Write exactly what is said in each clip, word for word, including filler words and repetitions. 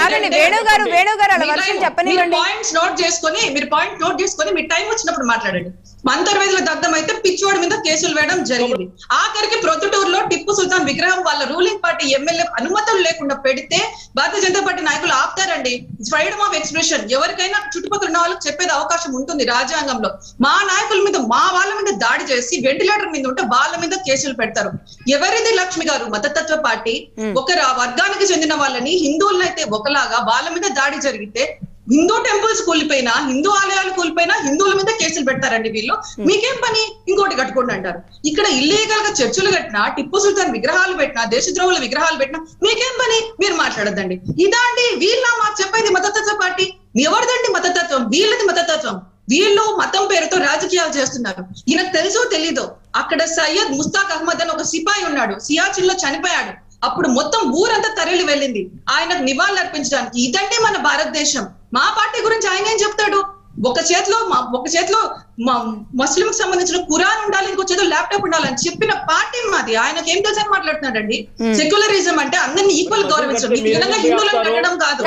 Points note చేసుకొని మీరు point note చేసుకొని మీ టైం వచ్చినప్పుడు మాట్లాడండి. అంతర్వేదిలో దగ్ధం అయితే పిచ్చోడి మీద కేసులు వేయడం జరిగింది. ఆఖరికి ప్రొద్దుటూరులో టిప్పు సుల్తాన్ విగ్రహం వాళ్ళ రూలింగ్ పార్టీ ఎమ్మెల్యే అనుమతులు లేకుండా పెడితే భారతీయ జనతా పార్టీ నాయకులు ఆపుతారండి. ఫ్రీడమ్ ఆఫ్ ఎక్స్ప్రెషన్ ఎవరికైనా చుట్టుపక్కల ఉన్న వాళ్ళకి చెప్పేది అవకాశం ఉంటుంది రాజ్యాంగంలో. మా నాయకుల మీద మా వాళ్ళ మీద దాడి చేసి వెంటిలేటర్ మీద ఉంటే వాళ్ళ మీద కేసులు పెడతారు. ఎవరిది లక్ష్మి గారు మతతత్వ పార్టీ? ఒక వర్గానికి చెందిన వాళ్ళని హిందువులనైతే ఒకలాగా వాళ్ళ మీద దాడి జరిగితే హిందూ టెంపుల్స్ కూలిపోయినా హిందూ ఆలయాలు కూలిపోయినా హిందువుల మీద కేసులు పెడతారండి వీళ్ళు. మీకేం పని? ఇంకోటి కట్టుకోండి అంటారు. ఇక్కడ ఇల్లీగల్ గా చర్చలు కట్టినా టిప్పు సుల్తాన్ విగ్రహాలు పెట్టినా దేశద్రోహుల విగ్రహాలు పెట్టినా మీకేం పని? మీరు మాట్లాడద్దండి. ఇదా అండి వీళ్ళ మాకు చెప్పేది మతతత్వ పార్టీ? ఎవరిదండి మతతత్వం? వీళ్ళది మతతత్వం. వీళ్ళు మతం పేరుతో రాజకీయాలు చేస్తున్నారు. ఈయనకు తెలుసో తెలీదో అక్కడ సయ్యద్ ముస్తాక్ అహ్మద్ అని ఒక సిపాయి ఉన్నాడు, సియాచిన్ లో చనిపోయాడు. అప్పుడు మొత్తం ఊరంతా తరలి వెళ్ళింది ఆయనకు నివాళులు అర్పించడానికి. ఇదంటే మన భారతదేశం. మా పార్టీ గురించి ఆయన ఏం చెప్తాడు? ఒక చేతిలో ఒక చేతిలో ముస్లిం కి సంబంధించిన ఖురాన్ ఉండాలి, ఇంకో చేతిలో ల్యాప్టాప్ ఉండాలని చెప్పిన పార్టీ మాది. ఆయనకి ఏం తెలుసని మాట్లాడుతున్నాడండి? సెక్యులరిజం అంటే అందరినీ ఈక్వల్ గౌరవించడం, ఈ విధంగా హిందువులను పెట్టడం కాదు.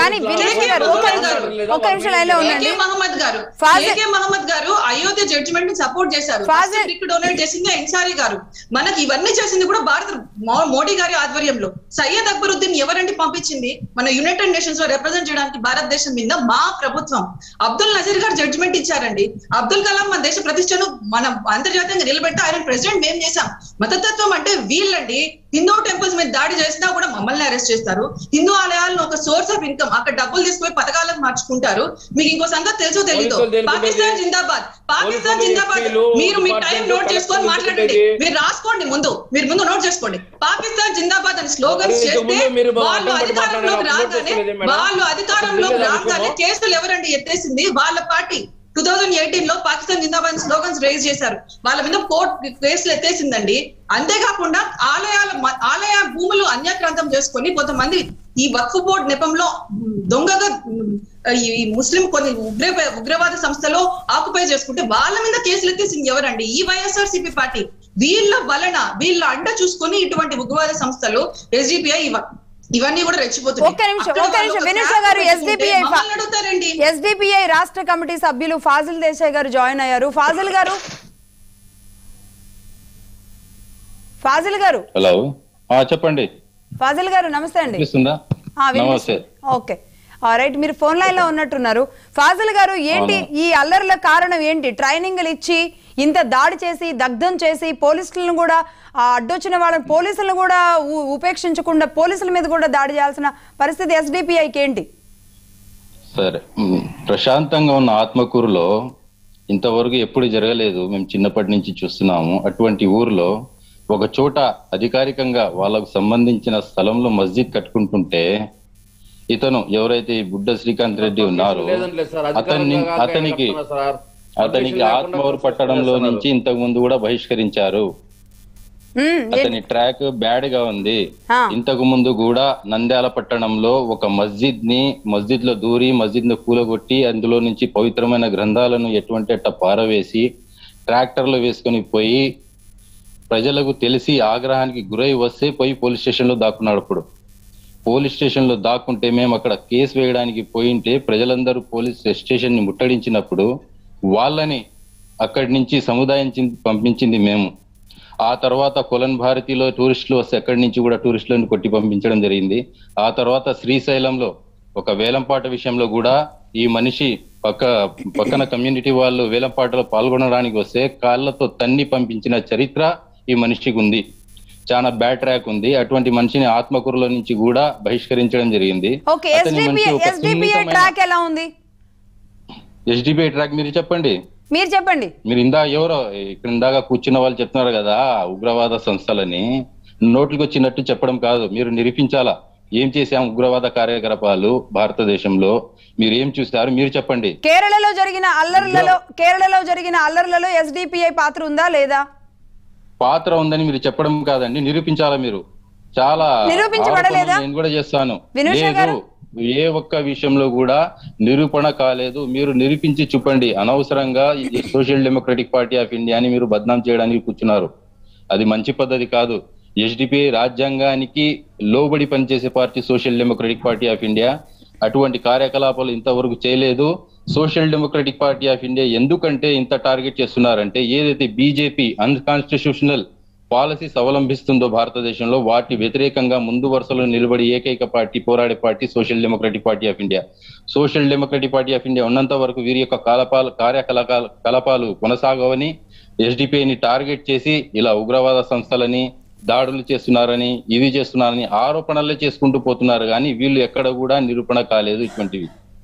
ఏకే మహమ్మద్ గారు ఏకే మహమ్మద్ గారు అయోధ్య జడ్జిమెంట్ ని సపోర్ట్ చేశారు. డొనేట్ చేసింది ఇన్సారీ గారు. మనకి ఇవన్నీ చేసింది కూడా భారత మోడీ గారి ఆధ్వర్యంలో. సయ్యద్ అక్బరుద్దీన్ ఎవరండి పంపించింది మన యునైటెడ్ నేషన్స్ లో రిప్రజెంట్ చేయడానికి భారతదేశం మీద? మా ప్రభుత్వం. అబ్దుల్ నజీర్ గారు జడ్జిమెంట్ ఇచ్చారండి. అబ్దుల్ కలాం మన దేశ ప్రతిష్టను మనం అంతర్జాతీయంగా నిలబెట్టి ఆయన ప్రెసిడెంట్ మేము చేశాం. మతతత్వం అంటే వీళ్ళండి. హిందూ టెంపుల్స్ మీద దాడి చేసినా కూడా మమ్మల్ని అరెస్ట్ చేస్తారు. హిందూ ఆలయాలను ఒక సోర్స్ ఆఫ్ ఇన్కమ్ అక్కడ డబ్బులు తీసుకుపోయి పథకాలకు మార్చుకుంటారు. మీకు ఇంకో సంగతి తెలుసో తెలీదు? పాకిస్తాన్ జిందాబాద్, పాకిస్తాన్ జిందాబాద్. మీరు మీ టైం నోట్ చేసుకొని మాట్లాడండి. మీరు రాసుకోండి, ముందు మీరు ముందు నోట్ చేసుకోండి. పాకిస్తాన్ జిందాబాద్ అని స్లోగన్స్ చేస్తే వాళ్ళు అధికారంలోకి రాగానే వాళ్ళు అధికారంలోకి రాగానే కేసులు ఎవరండి ఎత్తేసింది? వాళ్ళ పార్టీ. టూ థౌజండ్ ఎయిటీన్ లో పాకిస్తాన్ జిందాబాద్ స్లోగన్స్ రేజ్ చేశారు. వాళ్ళ మీద కోర్టు కేసులు ఎత్తేసిందండి. అంతేకాకుండా ఆలయాల ఆలయ భూములు అన్యాక్రాంతం చేసుకొని కొంతమంది ఈ వక్ఫ్ బోర్డు నెపంలో దొంగగా ఈ ముస్లిం కొన్ని ఉగ్ర ఉగ్రవాద సంస్థలో ఆక్యుపై చేసుకుంటే వాళ్ళ మీద కేసులు ఎత్తేసింది ఎవరండి? ఈ వైఎస్ఆర్ సిపి పార్టీ. వీళ్ళ వలన వీళ్ళ అండ చూసుకొని ఇటువంటి ఉగ్రవాద సంస్థలు ఎస్డిపిఐ ఇవన్నీ కూడా రెచ్చిపోతున్నాయి. ఎస్డిపిఐ రాష్ట్ర కమిటీ సభ్యులు ఫాజిల్ దేశాయ్ గారు జాయిన్ అయ్యారు. ఫాజిల్ గారు ఫాజిల్ గారు హలో చెప్పండి. ఫాజిల్ గారు నమస్తే అండి. ఓకే రైట్, మీరు ఫోన్ లైన్ లో ఉన్నట్టున్నారు. ఫాజిల్ గారు ఏంటి ఈ అల్లర్ల కారణం ఏంటి? ట్రైనింగ్లు ఇచ్చి ఇంత దాడి చేసి దగ్ధం చేసి పోలీసులను కూడా అడ్డొచ్చిన వాళ్ళని పోలీసులను కూడా ఉపేక్షించకుండా పోలీసుల మీద కూడా దాడి చేయాల్సిన పరిస్థితి ఎస్డిపిఐకి ఏంటి? సరే, ప్రశాంతంగా ఉన్న ఆత్మకూరులో ఇంతవరకు ఎప్పుడు జరగలేదు. మేము చిన్నప్పటి నుంచి చూస్తున్నాము. అటువంటి ఊర్లో ఒక చోట అధికారికంగా వాళ్ళకు సంబంధించిన స్థలంలో మస్జిద్ కట్టుకుంటుంటే ఇతను ఎవరైతే బుడ్డ శ్రీకాంత్ రెడ్డి ఉన్నారో అతన్ని అతనికి అతనికి ఆత్మహూరు పట్టడంలో నుంచి ఇంతకు ముందు కూడా బహిష్కరించారు. అతని ట్రాక్ బ్యాడ్ గా ఉంది. ఇంతకు ముందు కూడా నంద్యాల పట్టణంలో ఒక మస్జిద్ ని మస్జిద్ లో దూరి మస్జిద్ ను కూలగొట్టి అందులో నుంచి పవిత్రమైన గ్రంథాలను ఎటువంటి అట్ట పారవేసి ట్రాక్టర్లు వేసుకొని పోయి ప్రజలకు తెలిసి ఆగ్రహానికి గురై వస్తే పోయి పోలీస్ స్టేషన్ లో దాక్కున్నాడు. అప్పుడు పోలీస్ స్టేషన్ లో దాక్కుంటే మేము అక్కడ కేసు వేయడానికి పోయింటే ప్రజలందరూ పోలీస్ స్టేషన్ ని ముట్టడించినప్పుడు వాళ్ళని అక్కడి నుంచి సముదాయించి పంపించింది మేము. ఆ తర్వాత కొలన్ భారతిలో టూరిస్టులు వస్తే అక్కడి నుంచి కూడా టూరిస్టులను కొట్టి పంపించడం జరిగింది. ఆ తర్వాత శ్రీశైలంలో ఒక వేలంపాట విషయంలో కూడా ఈ మనిషి పక్క పక్కన కమ్యూనిటీ వాళ్ళు వేలంపాటలో పాల్గొనడానికి వస్తే కాళ్ళతో తన్ని పంపించిన చరిత్ర ఈ మనిషికి ఉంది. చాలా బ్యాడ్ ట్రాక్ ఉంది. అటువంటి మనిషిని ఆత్మకూరులో నుంచి కూడా బహిష్కరించడం జరిగింది. ఎస్డిపిఐ ట్రాక్ మీరు చెప్పండి మీరు చెప్పండి మీరు ఇందా ఎవరో ఇక్కడ ఇందాక కూర్చున్న వాళ్ళు చెప్తున్నారు కదా ఉగ్రవాద సంస్థలని. నోట్లకు వచ్చినట్టు చెప్పడం కాదు, మీరు నిరూపించాలా. ఏం చేశాం ఉగ్రవాద కార్యకలాపాలు భారతదేశంలో మీరు ఏం చూస్తారు మీరు చెప్పండి. కేరళలో జరిగిన అల్లర్లలో కేరళలో జరిగిన అల్లర్లలో ఎస్డిపిఐ పాత్ర ఉందా లేదా? పాత్ర ఉందని మీరు చెప్పడం కాదండి, నిరూపించాలా మీరు. చాలా నేను కూడా చేస్తాను. లేదు, ఏ ఒక్క విషయంలో కూడా నిరూపణ కాలేదు. మీరు నిరూపించి చూపండి. అనవసరంగా social democratic party of India అని మీరు బద్నాం చేయడానికి కూర్చున్నారు. అది మంచి పద్ధతి కాదు. ఎస్డిపిఐ రాజ్యాంగానికి లోబడి పనిచేసే party social democratic party of India. అటువంటి కార్యకలాపాలు ఇంతవరకు చేయలేదు. Social democratic party of India ఎందుకంటే ఇంత టార్గెట్ చేస్తున్నారంటే ఏదైతే బీజేపీ అన్కాన్స్టిట్యూషనల్ పాలసీస్ అవలంబిస్తుందో భారతదేశంలో వాటి వ్యతిరేకంగా ముందు వరుసలో నిలబడి ఏకైక పార్టీ పోరాడే party social democratic party of India. Social democratic party of India ఉన్నంత వరకు వీరి యొక్క కలాపాలు కార్యకలాపాలు కలాపాలు కొనసాగవని, ఎస్డిపిఐని టార్గెట్ చేసి ఇలా ఉగ్రవాద సంస్థలని దాడులు చేస్తున్నారని ఇది చేస్తున్నారని ఆరోపణలే చేసుకుంటూ పోతున్నారు కానీ వీళ్ళు ఎక్కడ కూడా నిరూపణ కాలేదు. ఇటువంటివి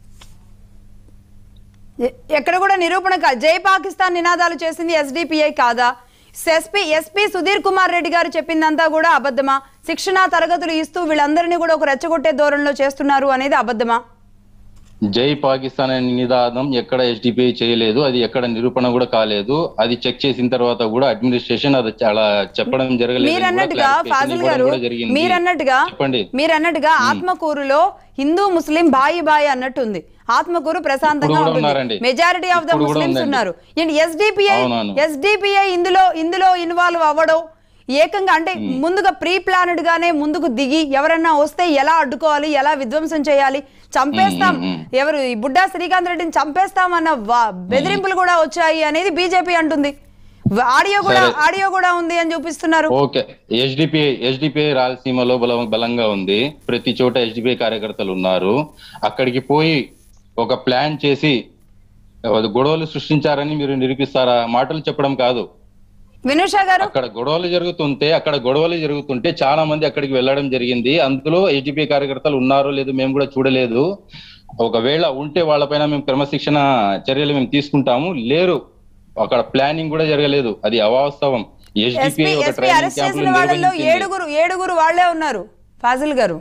ఎక్కడ కూడా నిరూపణ కాదు. జై పాకిస్తాన్ నినాదాలు చేసింది ఎస్డిపిఐ కాదా? ఎస్పీ ఎస్పీ సుధీర్ కుమార్ రెడ్డి గారు చెప్పిందంతా కూడా అబద్ధమా? శిక్షణ తరగతులు ఇస్తూ వీళ్ళందరినీ కూడా ఒక రెచ్చగొట్టే ధోరణిలో చేస్తున్నారు అనేది అబద్ధమా? జై పాకిస్తాన్ అనే నినాదం ఎక్కడ ఎస్డిపిఐ చేయలేదు, అది ఎక్కడ నిరూపణ కూడా కాలేదు. అది చెక్ చేసిన తర్వాత కూడా అడ్మినిస్ట్రేషన్ అది చాలా చెప్పడం జరగలేదు. మీరన్నట్టుగా ఫాజిల్ గారు మీరన్నట్టుగా మీరన్నట్టుగా ఆత్మకూరులో హిందూ ముస్లిం బాయి బాయి అన్నట్టుంది. ఆత్మకూరు ప్రశాంతంగా ఉంటుంది, మెజారిటీ ఆఫ్ ద ముస్లిమ్స్ ఉన్నారు. ఎస్డిపిఐ ఎస్డిపిఐ ఇందులో ఇందులో ఇన్వాల్వ్ అవ్వడం ఏకంగా అంటే ముందుగా ప్రీ ప్లానెడ్ గానే ముందుకు దిగి ఎవరన్నా వస్తే ఎలా అడ్డుకోవాలి, ఎలా విధ్వంసం చేయాలి, చంపేస్తాం, ఎవరు ఈ బుడ్డా శ్రీకాంత్ రెడ్డిని చంపేస్తాం అన్న బెదిరింపులు కూడా వచ్చాయి అనేది బీజేపీ అంటుంది. ఆడియో కూడా ఆడియో కూడా ఉంది అని చూపిస్తున్నారు. ఓకే, ఎస్డిపిఐ ఎస్డిపిఐ రాయలసీమలో బలం బలంగా ఉంది. ప్రతి చోట ఎస్డిపిఐ కార్యకర్తలు ఉన్నారు. అక్కడికి పోయి ఒక ప్లాన్ చేసి గొడవలు సృష్టించారని మీరు నిరూపిస్తారా? మాటలు చెప్పడం కాదు. వినుషా గారు, అక్కడ గొడవలు జరుగుతుంటే అక్కడ గొడవలు జరుగుతుంటే చాలా మంది అక్కడికి వెళ్ళడం జరిగింది. అందులో ఎస్డిపిఐ కార్యకర్తలు ఉన్నారో లేదో మేము కూడా చూడలేదు. ఒకవేళ ఉంటే వాళ్ళపైన మేము క్రమశిక్షణ చర్యలు మేము తీసుకుంటాము. లేరు, అక్కడ ప్లానింగ్ కూడా జరగలేదు, అది అవాస్తవం. ఎస్డిపిఐ ఒక ట్రైనింగ్ క్యాంపులు నిర్వహించింది. ఏడుగురు ఏడుగురు వాళ్ళే ఉన్నారు ఫాజిల్ గారు.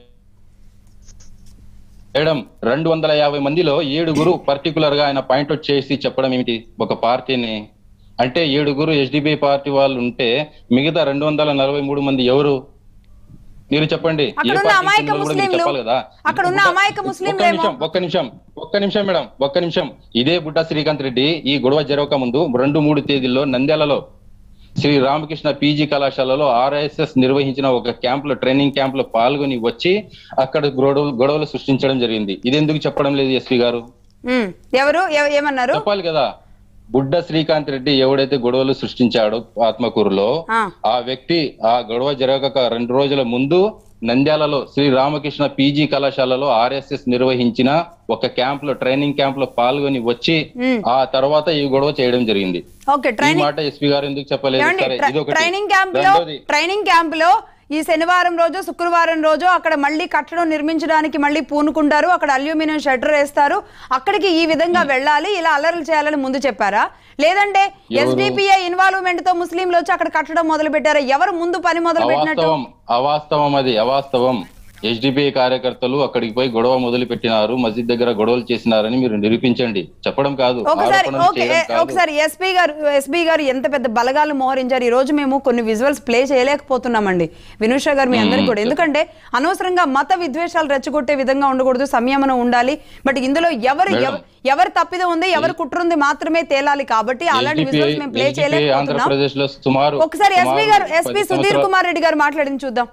మేడం, రెండు వందల యాభై మందిలో ఏడుగురు పర్టికులర్ గా ఆయన పాయింట్అవుట్ చేసి చెప్పడం ఏమిటి? ఒక పార్టీని అంటే ఏడుగురు ఎస్డిపిఐ పార్టీ వాళ్ళు ఉంటే మిగతా రెండు వందల నలభై మూడు మంది ఎవరు మీరు చెప్పండి. చెప్పాలి కదా. ఒక్క నిమిషం ఒక్క నిమిషం ఒక్క నిమిషం మేడం ఒక్క నిమిషం ఇదే బుడ్డా శ్రీకాంత్ రెడ్డి ఈ గొడవ జరగక ముందు రెండు మూడు తేదీల్లో నంద్యాలలో శ్రీ రామకృష్ణ పీజీ కళాశాలలో ఆర్ఎస్ఎస్ నిర్వహించిన ఒక క్యాంప్ లో ట్రైనింగ్ క్యాంప్ లో పాల్గొని వచ్చి అక్కడ గొడవలు గొడవలు సృష్టించడం జరిగింది. ఇది ఎందుకు చెప్పడం లేదు ఎస్పీ గారు? ఎవరు ఏమన్నారు చెప్పాలి కదా. బుడ్డ శ్రీకాంత్ రెడ్డి ఎవడైతే గొడవలు సృష్టించాడో ఆత్మకూరులో, ఆ వ్యక్తి ఆ గొడవ జరగక రెండు రోజుల ముందు నంద్యాలలో శ్రీ రామకృష్ణ పీజీ కళాశాలలో ఆర్ఎస్ఎస్ నిర్వహించిన ఒక క్యాంప్ లో ట్రైనింగ్ క్యాంప్ లో పాల్గొని వచ్చి ఆ తర్వాత ఈ గొడవ చేయడం జరిగింది. ఈ మాట ఎస్పీ గారు ఎందుకు చెప్పలేదు? ట్రైనింగ్ క్యాంప్ లో ట్రైనింగ్ క్యాంప్ లో ఈ శనివారం రోజు శుక్రవారం రోజు అక్కడ మళ్ళీ కట్టడం నిర్మించడానికి మళ్ళీ పూనుకుంటారు, అక్కడ అల్యూమినియం షట్టర్ వేస్తారు, అక్కడికి ఈ విధంగా వెళ్ళాలి, ఇలా అల్లర్లు చేయాలని ముందు చెప్పారా? లేదంటే ఎస్డిపిఐ ఇన్వాల్వ్మెంట్ తో ముస్లింలు వచ్చి అక్కడ కట్టడం మొదలు పెట్టారా? ఎవరు ముందు పని మొదలు పెట్టినట్టు? అవాస్తవం, అది అవాస్తవం. ఎస్డిపిఐ కార్యకర్తలు అక్కడికి పోయి గొడవ మొదలు పెట్టినారు, మస్జిద్ దగ్గర గొడవలు చేసినారని మీరు నిరూపించండి, చెప్పడం కాదు. ఒకసారి ఎస్పీ గారు ఎస్పీ గారు ఎంత పెద్ద బలగాలు మోహరించారు. ఈ రోజు మేము కొన్ని విజువల్స్ ప్లే చేయలేకపోతున్నామండి వినుషా గారు, మీ అందరికి కూడా. ఎందుకంటే అనవసరంగా మత విద్వేషాలు రెచ్చగొట్టే విధంగా ఉండకూడదు, సంయమనం ఉండాలి. బట్ ఇందులో ఎవరు ఎవరు తప్పిదం ఉంది, ఎవరు కుట్ర ఉంది మాత్రమే తేలాలి. కాబట్టి అలాంటి విజువల్స్ మేము ప్లే చేయలేకపోతున్నాం. ఒకసారి ఎస్పీ గారు ఎస్పీ సుధీర్ కుమార్ రెడ్డి గారు మాట్లాడింది చూద్దాం.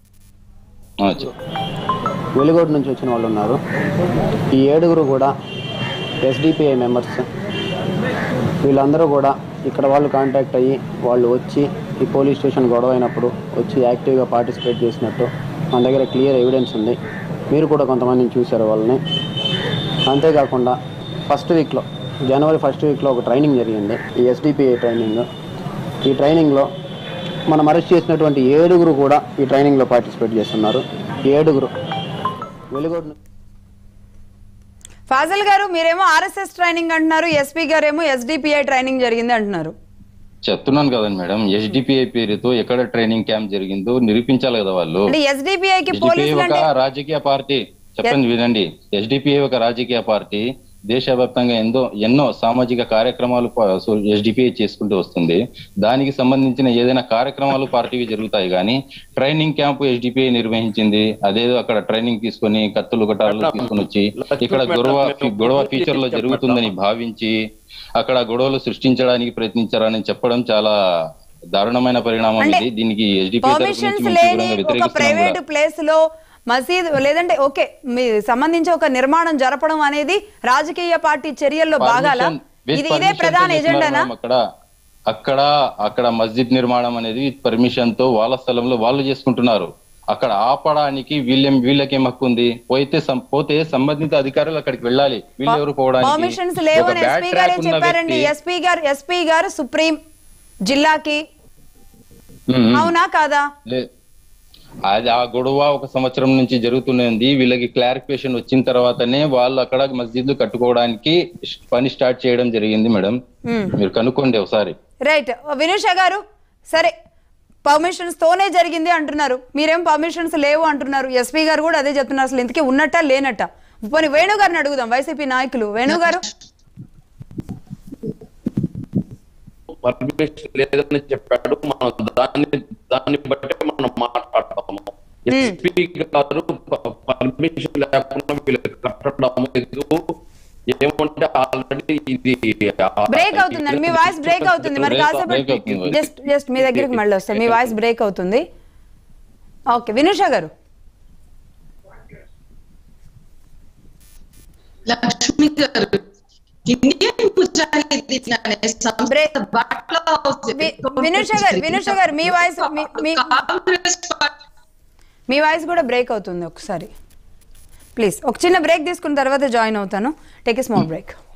వెలుగోడు నుంచి వచ్చిన వాళ్ళు ఉన్నారు. ఈ ఏడుగురు కూడా ఎస్డిపిఐ మెంబర్స్. వీళ్ళందరూ కూడా ఇక్కడ వాళ్ళు కాంటాక్ట్ అయ్యి వాళ్ళు వచ్చి ఈ పోలీస్ స్టేషన్ గొడవ అయినప్పుడు వచ్చి యాక్టివ్గా పార్టిసిపేట్ చేసినట్టు మన దగ్గర క్లియర్ ఎవిడెన్స్ ఉంది. మీరు కూడా కొంతమందిని చూశారు వాళ్ళని. అంతేకాకుండా ఫస్ట్ వీక్లో జనవరి ఫస్ట్ వీక్లో ఒక ట్రైనింగ్ జరిగింది, ఈ ఎస్డిపిఐ ట్రైనింగ్. ఈ ట్రైనింగ్లో మనం అరెస్ట్ చేసినటువంటి ఏడుగురు కూడా ఈ ట్రైనింగ్ లో పార్టిసిపేట్ చేస్తున్నారు. ఏడుగురు వెలుగోడు. ఫాజిల్ గారు, మీరేమో ఆర్ఎస్ఎస్ ట్రైనింగ్ అంటున్నారు, ఎస్పీ గారేమో ఎస్డిపిఐ ట్రైనింగ్ జరిగింది అంటున్నారు. చెప్తున్నాను కదండి మేడం, ఎస్డిపిఐ పేరుతో ఎక్కడ ట్రైనింగ్ క్యాంప్ జరిగిందో నిరూపించాలి కదా వాళ్ళు. ఎస్డిపిఐ ఒక రాజకీయ పార్టీ, చెప్పండి వినండి. ఎస్డిపిఐ ఒక రాజకీయ పార్టీ, దేశవ్యాప్తంగా ఎంతో ఎన్నో సామాజిక కార్యక్రమాలు ఎస్డిపిఐ చేసుకుంటూ వస్తుంది. దానికి సంబంధించిన ఏదైనా కార్యక్రమాలు పార్టీవి జరుగుతాయి కానీ ట్రైనింగ్ క్యాంపు ఎస్డిపిఐ నిర్వహించింది. అదేదో అక్కడ ట్రైనింగ్ తీసుకొని కత్తులు కటాలు తీసుకుని వచ్చి ఇక్కడ గొడవ గొడవ ఫ్యూచర్ లో జరుగుతుందని భావించి అక్కడ గొడవలు సృష్టించడానికి ప్రయత్నించారని చెప్పడం చాలా దారుణమైన పరిణామం ఇది. దీనికి ఎస్డిపిఐ ప్రైవేట్ ప్లేస్ లో మసీద్ లేదంటే ఓకే మీ సంబంధించి ఒక నిర్మాణం జరపడం అనేది రాజకీయ పార్టీ చర్యల్లో భాగాల ఇది ఇదే ప్రధాన ఎజెండానా? అక్కడ అక్కడ అక్కడ మస్జిద్ నిర్మాణం అనేది పర్మిషన్ తో వాళ్ళ స్థలంలో వాళ్ళు చేసుకుంటున్నారు. అక్కడ ఆపడానికి వీళ్ళేం వీళ్ళకేం హక్కు ఉంది? పోతే పోతే సంబంధిత అధికారులు అక్కడికి వెళ్ళాలి. వీళ్ళు ఎవరు పోవడానికి? పర్మిషన్స్ లేవని ఎస్పీ గారే చెప్పారండి. ఎస్పీ గారు ఎస్పీ గారు సుప్రీం జిల్లాకి, అవునా కాదా? అది ఆ గొడవ ఒక సంవత్సరం నుంచి జరుగుతున్నది. వీళ్ళకి క్లారిఫికేషన్ వచ్చిన తర్వాతనే వాళ్ళు అక్కడ మస్జిద్లు కట్టుకోవడానికి పని స్టార్ట్ చేయడం జరిగింది మేడం. మీరు కనుక్కోండి ఒకసారి. రైట్ వినుష గారు, సరే పర్మిషన్స్ తోనే జరిగింది అంటున్నారు, మీరేం పర్మిషన్స్ లేవు అంటున్నారు. ఎస్పీ గారు కూడా అదే చెప్తున్నారు. అసలు ఇంతకీ ఉన్నట్ట లేనట్ట? పోనీ వేణు గారిని అడుగుదాం, వైసీపీ నాయకులు. వేణు గారు, పర్మిషన్ లేదని చెప్పాడు, మనం దాన్ని దాన్ని బట్టే మనం మాట్లాడతాము. ఎస్పీ గారు పర్మిషన్ లేకుండా వీళ్ళకి కట్టడం ఏమంటే ఆల్రెడీ ఇది బ్రేక్ అవుతుందండి, మీ వాయిస్ బ్రేక్ అవుతుంది. మరి కాసేపు జస్ట్ జస్ట్ మీ దగ్గరికి మళ్ళీ వస్తాను, మీ వాయిస్ బ్రేక్ అవుతుంది. ఓకే వినుష గారు. లక్ష్మి గారు, వినుష గారు వినుష గారు మీ వాయిస్ మీ వాయిస్ కూడా బ్రేక్ అవుతుంది. ఒకసారి ప్లీజ్ ఒక చిన్న బ్రేక్ తీసుకున్న తర్వాత జాయిన్ అవుతాను. Take a small break.